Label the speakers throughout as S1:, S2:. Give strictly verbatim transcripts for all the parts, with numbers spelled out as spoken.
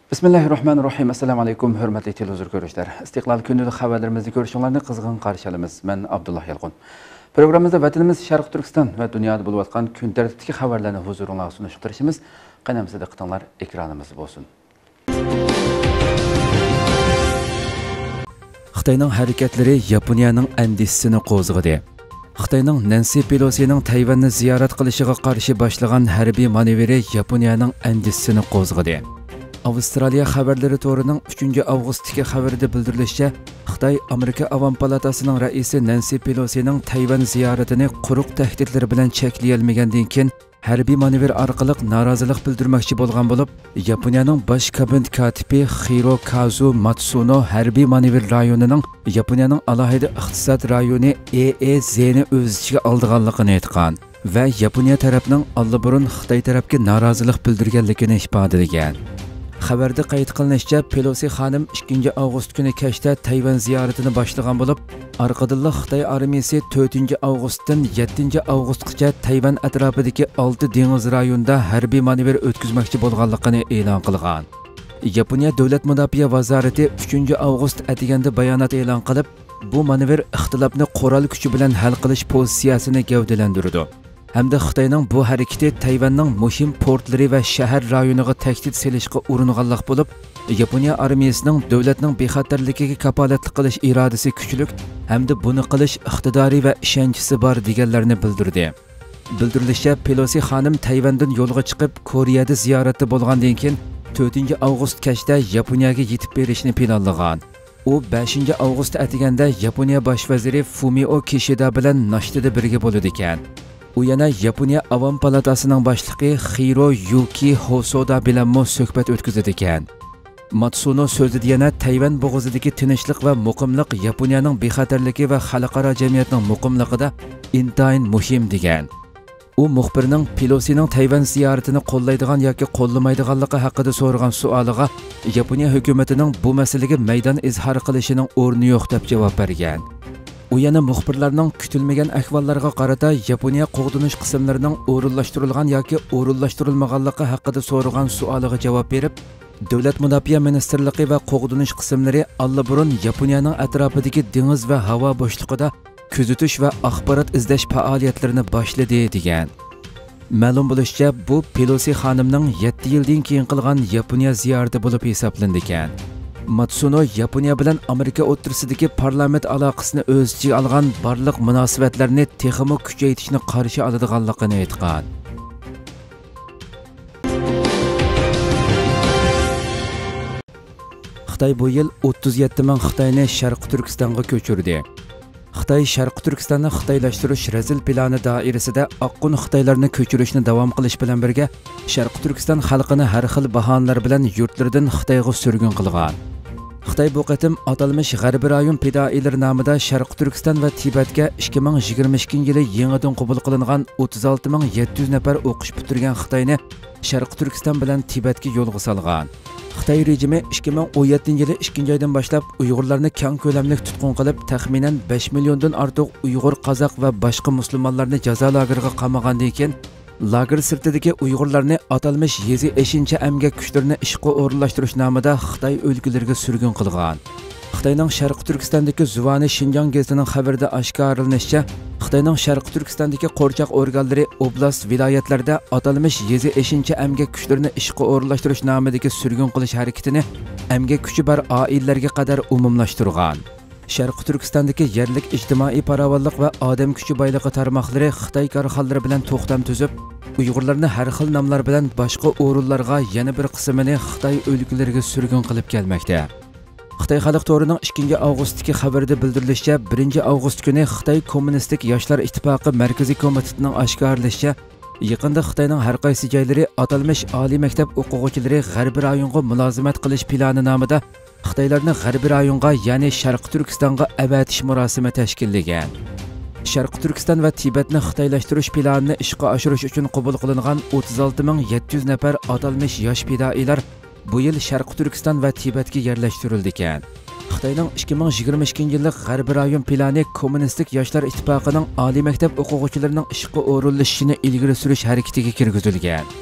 S1: Bismillahirrahmanirrahim. Assalamu alaykum, hörmətli televizor görüşlər. İstiqlal gündəlik xəbərlərimizi görüşünlərini qızğın qarşı alırıq. Mən Abdullah Yalqın. Proqramımızda vətənimiz Şərq Türkistan və dünyada olub atqan gün tərtibdəki xəbərlərini huzurunuzğa sunuşdurışımız qənəmsə diqqətinizlər ekranımız olsun. Xitayning hərəkətləri Yaponiyaning əndisini qo'zg'adi. Xitayning Nancy Pelosining Tayvanni ziyorat qilishiga qarshi boshlagan harbiy manevri Yaponiyaning əndisini qo'zg'adi. Avstraliya xabarlari to'rining uchinchi avgustdagi xabarida bildirilishicha, Xitoy Amerika Avam palatasining raisi Nancy Pelosining Tayvan ziyoratini quruq tahdidlar bilan cheklay olmagandan keyin harbiy manevr orqali norozilik bildirmoqchi bo'lgan bo'lib, Yaponiyaning bosh kabinet katibi Hirokazu Matsuno harbiy manevr rayonining Yaponiyaning alohida iqtisod rayoni E E Z'ni o'z ichiga olganligini aytgan va Yaponiya tarafining allburun Xitoy tarafga norozilik bildirganligini ifodalagan. Xabarda qayd qilinishicha, Pelosi xonim ikkinchi avgust kuni kechda Tayvan ziyoratini boshlagan bo'lib, orqadan Xitoy armiyasi to'rtinchi avgustdan yettinchi avgustgacha Tayvan atrofidagi olti dengiz rayonida harbiy manevr o'tkazmoqchi bo'lganligini e'lon qilgan. Yaponiya davlat mudofaa vazirati uchinchi avgust atiganda bayonot e'lon qilib, bu manevr ixtilofni qurol kuchi bilan hal qilish pozitsiyasini gavdalantirdi. Hamda Xitoyning bu harakati Tayvanning muhim portlari va shahar rayoniga tahdid selishga uringanlik bo'lib, Yaponiya armiyasining davlatning bexatarligiga kapolatlik qilish irodasi kuchli hamda buni qilish iqtidori va ishonchisi bor deganlarni bildirdi. Bildirilishicha, Pelosi xonim Tayvandan yo'lga chiqib, Koreyada ziyoratda bo'lgandan keyin to'rtinchi avgust kechda Yaponiyaga yetib berishni planlagan. U beshinchi avgust atiganda Yaponiya bosh vaziri Fumio Kishida bilan nashtada birga bo'ladi ekan. U yana Yaponiya Avam palatasining boshlig'i Hiroyuki Hosoda bilan suhbat o'tkazadi ekan. Matsuno so'zida yana Tayvan bo'g'izidagi tinchlik va muqimlik Yaponiyaning bexatarligi va xalqaro jamiyatning muqimligida intayin muhim degan. U muxbirning Pelosining Tayvan ziyoratini qo'llaydigan yoki qo'llamaydiganligi haqida so'ragan savoliga Yaponiya hukumatining bu masalaga maydon izhor qilishining o'rni yo'q deb javob bergan. U yana muxbirlarning kutilmagan ahvollarga qarata Yaponiya qo'g'dinish qismlarining o'rinlashtirilgan yoki o'rinlashtirilmaganligi haqida so'ragan savoliga javob berib, Davlat mudofaa ministrligi va qo'g'dinish qismlari allburun Yaponiyaning atrofidagi dengiz va havo bo'shlig'ida kuzatish va axborot izlash faoliyatlarini boshladi degan. Ma'lum bo'lishicha, bu Pelosi xonimning yetti yildan keyin qilgan Yaponiya ziyorati bo'lib hisoblanadi ekan. Matsuno Yaponiya bilan Amerika o'rtasidagi parlament aloqasini o'z ichiga olgan barliq munosabatlarni texmo kuchaytirishni qarshi oladiganligini aytgan. Xitoy bu yil o'ttiz yetti ming Xitoyni Sharq Turkistonga ko'chirdi. Xitoy Sharq Turkistonni xitoylashtirish razil plani doirasida oqqon Xitoylarni ko'chirishni davom qilish bilan birga Sharq Turkiston xalqini har xil bahonalar bilan yurtlaridan Xitoyga surgun qilgan. Xitoy bu qatim atalmış G'arbiy rayon fidoilari nomida Sharq Turkiston va Tibetga ikki ming yigirma ikkinchi yili yangidan qabul qilingan o'ttiz olti ming yetti yuz nafar o'qish bitirgan Xitoyni Sharq Turkiston bilan Tibetga yo'lga solgan. Xitoy rejimi ikki ming o'n yettinchi yili ikkinchi oydan boshlab Uyg'urlarni keng ko'lamli tutqun qilib, taxminan besh milliondan ortiq Uyg'ur, qozoq va boshqa musulmonlarni jazo lageriga qamagandan keyin lager sirtidagi Uyg'urlarni atalmış yezi eshinchi emgak kuchlarini ishga o'rinlashtirish nomida Xitoy o'lkalariga surgun qilgan. Xitoyning Sharq Turkistondagi Zuvani Xinjiang gazetining xabarida oshkorlanishicha, Xitoyning Sharq Turkistondagi qo'rchoq organlari oblast viloyatlarda atalmış yezi eshinchi emgak kuchlarini ishga o'rinlashtirish nomidagi surgun qilish harakatini emgak kuchi bor oilalarga qadar umumlashtirgan. Sharq Turkistondagi yerlik ijtimoiy farovonlik va odam kuchi boyligi tarmoqlari Xitoy korxonalari bilan to'xtam tuzib, Uyg'urlarni har xil nomlar bilan boshqa o'rinlarga yana bir qismini Xitoy o'lkalariga surgun qilib kelmoqda. Xitoy xalq to'rining ikkinchi avgustdagi xabarida bildirilishicha, birinchi avgust kuni Xitoy Kommunistik yoshlar ittifoqi markaziy komitetining oshkorlashicha, yaqinda Xitoyning har qaysi joylari atalmış oliy maktab o'quvchilari G'arbiy rayonga mulozimat qilish plani nomida Xitoylarni G'arbiy rayonga, ya'ni Sharq Turkistonga avatish murosimi tashkillagan. Sharq Turkiston va Tibetni xitoylashtirish planini ishga oshirish uchun qabul qilingan o'ttiz olti ming yetti yuz nafar atalmış yosh fidoilar bu yil Sharq Turkiston va Tibetga yerlashtirildi ekan. Xitoyning ikki ming yigirma ikkinchi yillik G'arbiy rayon plani Kommunistik yoshlar ittifoqining oliy maktab o'quvchilarining ishga o'rinlashishini ilgari surish harakatiga kirgizilgan.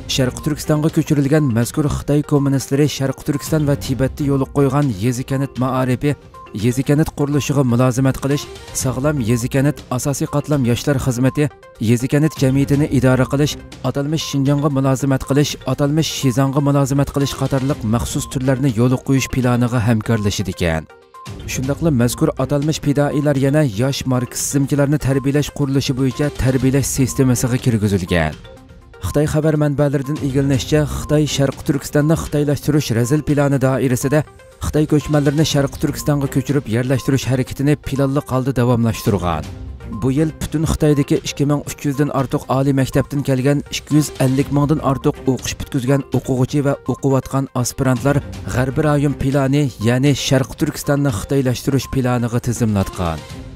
S1: Sharq Turkistonga ko'chirilgan mazkur Xitoy kommunistlari Sharq Turkiston va Tibetda yo'l qo'ygan yezikanit ma'arifi, yezikanit qurilishiga mulozimat qilish, sog'lom yezikanit asosiy qatlam yoshlar xizmati, yezikanit jamiyatini idora qilish, atalmish Shinjonga mulozimat qilish, atalmish Shizonga mulozimat qilish qatorliq maxsus turlarni yo'l qo'yish planiga hamkorlashdi ekan. Shundaqla mazkur atalmish fidoilar yana yosh marksizmchilarni tarbiyalash qurilishi bo'yicha tarbiyalash sistemasiga kirgizilgan. Xitoy xabar manbalaridan ilgarilanishicha, Xitoy Sharq Turkistonni xitoylashtirish razil plani doirasida Xitoy ko'chmanlarini Sharq Turkistonga ko'chirib yerlashtirish harakatini planli holda davomlashtirgan. Bu yil butun Xitoydagi ikki ming uch yuz dan ortiq oliy maktabdan kelgan ikki yuz ellik mingdan ortiq o'qish bitkizgan o'quvchi va o'qiyotgan aspirantlar G'arbiy rayon plani, ya'ni Sharq Turkistonni xitoylashtirish planiga tizimlatgan.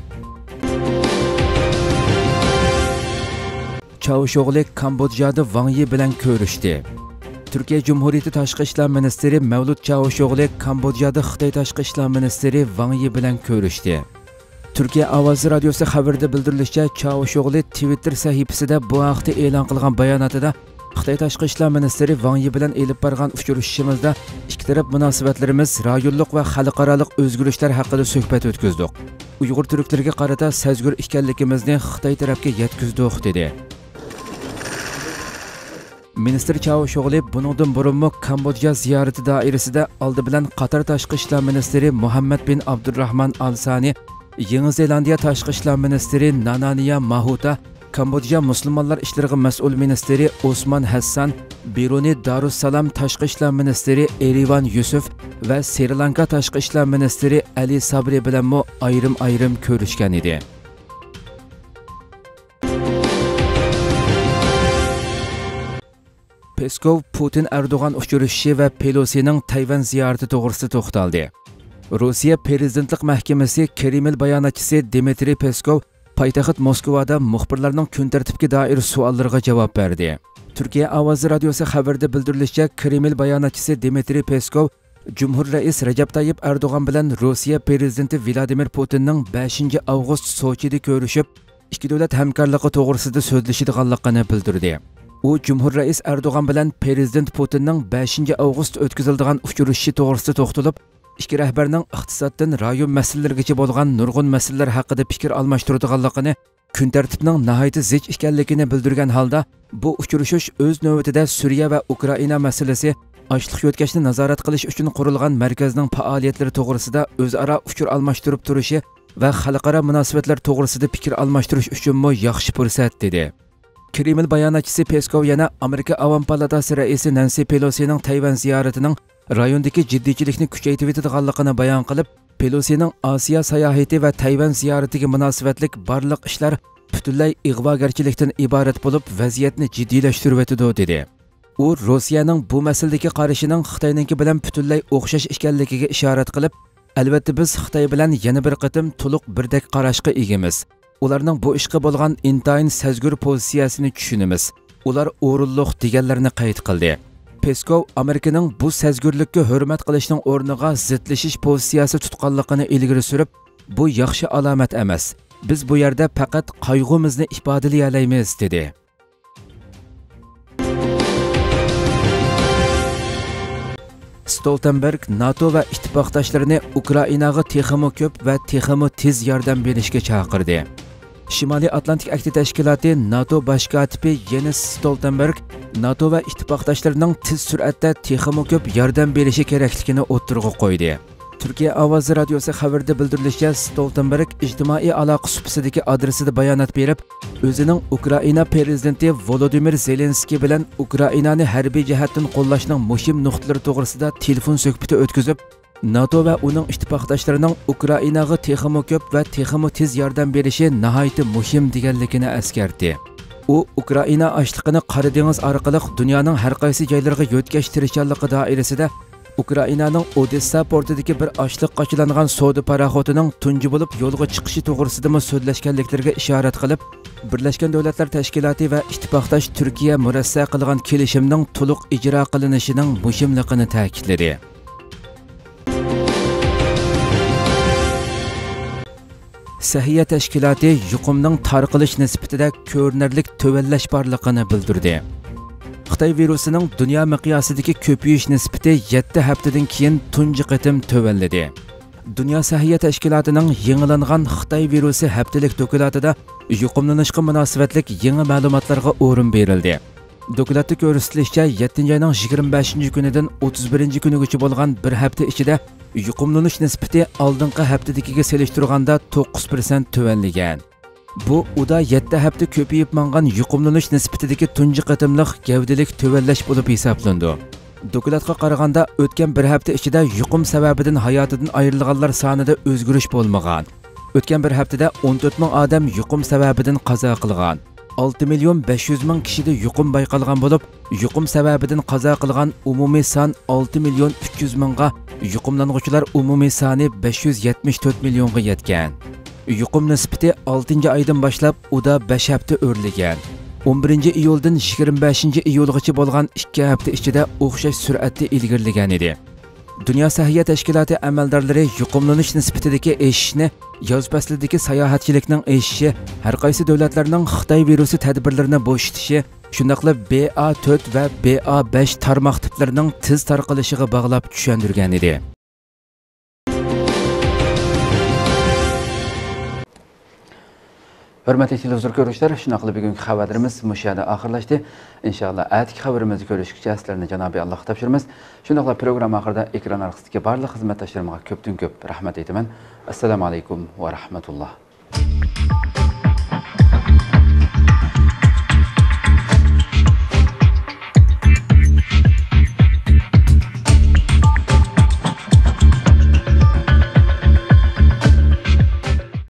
S1: Çavuşoğlu Kambodjada Wang Yi bilan ko'rishdi. Türkiye Cumhuriyeti Tashqi ishlar ministri Mavlud Çavuşoğlu Kambodjada Xitoy tashqi ishlar ministri Wang Yi bilan ko'rishdi. Türkiye Ovozi radiosi xabarida bildirilishicha, Çavuşoğlu Twitter sahifasida bu haqda e'lon qilgan bayonotida Xitoy tashqi ishlar ministri Wang Yi bilan elib borgan uchrashishimizda ikki taraf munosabatlarimiz, rayonlik va xalqaro o'zgarishlar haqida suhbat o'tkazdik. Uyg'ur turklarga qarata sezgur ekanligimizni Xitoy tarafga yetkazdik dedi. Ministr Çavuşoğlu buningdan burunmi Kambodja ziyorati doirasida oldi bilan Qatar tashqi ishlar ministri Muhammad bin Abdurrahman Al Sani, Yangi Zelandiya tashqi ishlar ministri Nananiya Mahuta, Kambodja musulmonlar ishlariga mas'ul ministri Osman Hassan, Brunei Darussalam tashqi ishlar ministri Erivan Yusuf va Sri Lanka tashqi ishlar ministri Ali Sabri bilan mo ayrim-ayrim ko'rishgan edi. Peskov Putin Erdoğan uchrashishi va Pelosining Tayvan ziyorati to'g'risida to'xtaldi. Rossiya prezidentlik mahkamasi Kreml bayonotchisi Dmitriy Peskov poytaxt Moskvada muxbirlarning kun tartibiga doir savollariga javob berdi. Türkiye Ovozi radiosi xabarida bildirilishicha, Kreml bayonotchisi Dmitriy Peskov Cumhur Rais Recep Tayyip Erdoğan bilan Rossiya prezidenti Vladimir Putinning beshinchi avgust Sochida ko'rishib, ikki davlat hamkorligi to'g'risida so'zlashadiganligini bildirdi. U Cumhur Rais Erdoğan bilan Prezident Putinning beshinchi avgust o'tkaziladigan uchrashishi to'g'risida to'xtalib, ikki rahbarning iqtisoddan rayon masalalarigacha bo'lgan nurg'un masalalar haqida fikr almashtiradiganligini, kun tartibining nihoyatda zich ekanligini bildirgan holda, bu uchrashish o'z navbatida Suriya va Ukraina masalasi, ochliq yo'tkashni nazorat qilish uchun qurilgan markazning faoliyatlari to'g'risida o'zaro uchur almashtirib turishi va xalqaro munosabatlar to'g'risida fikr almashtirish uchun mo yaxshi fursat dedi. Kreml bayonotchisi Peskov yana Amerika Avam palatasi raisi Nancy Pelosining Tayvan ziyoratining rayondagi jiddiychilikni kuchaytirib etadiganligini bayon qilib, Pelosining Osiyo sayohati va Tayvan ziyoratiga munosabatlik barliq ishlar butunlay ig'vogarchilikdan iborat bo'lib, vaziyatni jiddiylashtirib etadi dedi. U Rossiyaning bu masaladagi qarashining Xitoyninki bilan butunlay o'xshash ekanligiga ishorat qilib, albatta biz Xitoy bilan yana bir qatim to'liq birdek qarashga egamiz. Ularning bu ishga bo'lgan intayin sezgur pozitsiyasini tushunamiz. Ular o'rinliq deganlarini qayd qildi. Peskov Amerikaning bu sezgurlikka hurmat qilishning o'rniga zidlashish pozitsiyasi tutganligini ilgari surib, bu yaxshi alomat emas. Biz bu yerda faqat qayg'umizni ifodalay olamiz dedi. Stoltenberg NATO va ittifoqdoshlarini Ukrainaga texmo ko'p va texmo tez yordam berishga chaqirdi. Shimoliy Atlantik Akti tashkiloti NATO bosh kotibi Jens Stoltenberg NATO va ittifoqdoshlarining tez sur'atda texmo ko'p yordam berishi kerakligini o'ttirg'i qo'ydi. Türkiye Ovozi radiosi xabarida bildirilishicha, Stoltenberg ijtimoiy aloqa suhbatidagi adresida bayonot berib, o'zining Ukraina prezidenti Volodymyr Zelenskiy bilan Ukrainani harbiy jihatdan qo'llashning muhim nuqtalari to'g'risida telefon suhbati o'tkazib, NATO va uning ittifoqdoshlarining Ukrainaga texmo ko'p va texmo tez yordam berishi nihoyatda muhim deganligini eskartdi. U Ukraina ochliqini Qora dengiz orqali dunyoning har qaysi joylariga yo'tkash tirishchanligi doirasida Ukrainaning Odessa portidagi bir ochliq qochilangan savdo paraxotining tunji bo'lib yo'lga chiqishi to'g'risida so'zlashganliklariga ishorat qilib, Birlashgan Davlatlar Tashkiloti va ittifoqdosh Turkiya murassa qilgan kelishimning to'liq ijro qilinishining muhimligini ta'kidladi. Sahiya tashkiloti yuqumning tarqalish nisbatida ko'rinarli to'vallash borligini bildirdi. Xitoy virusining dunyo miqyosidagi ko'payish nisbati yetti haftadan keyin tunji qatim tövənlədi. Dünya Səhiyyə Təşkilatının yenilanğan Xitoy virusi haftalik dokladida yuqumlanishga munosabatlik yangi ma'lumotlarga o'rin berildi. Dokladda ko'rsatilishicha, yettinchi ayning yigirma beshinchi kunidan o'ttiz birinchi kunigacha bo'lgan bir hafta ichida yuqumlanish nisbati oldingi haftadagiga solishtirganda to'qqiz prosent tövənləgan. Bu uda yetti hafta ko'payib mangan yuqumlanish nisbatidagi tunji qatimliq gavdalik tövənləsh bo'lib hisoblandi. Dokladga qaraganda o'tgan bir hafta ichida yuqum sababidan hayotidan ayrilganlar sonida o'zgarish bo'lmagan. O'tgan bir haftada o'n to'rt ming odam yuqum sababidan qazo qilgan. olti million besh yuz ming kishida yuqum bayqalgan bo'lib, yuqum sababidan qazo qilgan umumiy son olti million uch yuz mingga, yuqumlanuvchilar umumiy soni besh yuz yetmish to'rt millionga yetgan. Yuqum nisbati oltinchi oydan boshlab uda besh hafta o'rlagan. o'n birinchi iyuldan yigirma beshinchi iyulgacha bo'lgan ikki hafta ichida o'xshash sur'atda ilgirlagan edi. Dünya Səhiyyə Təşkilatı əməldarları yuqumlanish nisbatidagi eshishni, yoz faslidagi sayohatchilikning eshishi, har qaysi davlatlarning Xitoy virusi tadbirlarini bo'shatishi, shundaqla B A to'rt va B A besh tarmoq tiplarining tez tarqalishiga bog'lab tushuntirgan edi. Hürmetli televizyon görüşler, şunaqlı bugünkü xabarlarımız müşahede ahırlaştı. İnşallah ayetki xabarımızı görüşükçe sizlerine Cenab-ı Allah tapşırımız. Şunaqlı program ahırda ekran arkasındaki barlıq hizmetdaşlarıma köptün köp rahmet eytimen. Esselamu aleyküm ve rahmetullah.